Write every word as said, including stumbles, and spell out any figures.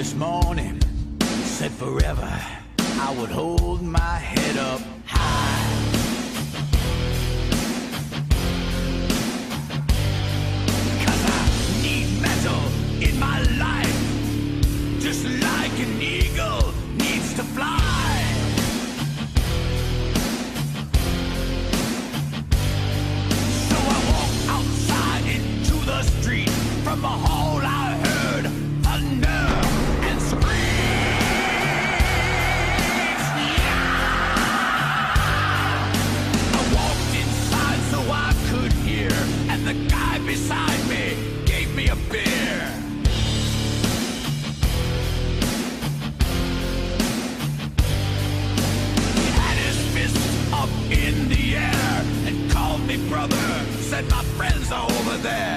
this morning said forever I would hold my head up high. Cause I need metal in my life, just like an eagle needs to fly. So I walked outside into the street. From the hall I heard thunder and screams. I walked inside so I could hear, and the guy beside me gave me a beer. He had his fist up in the air and called me brother, said my friends are over there.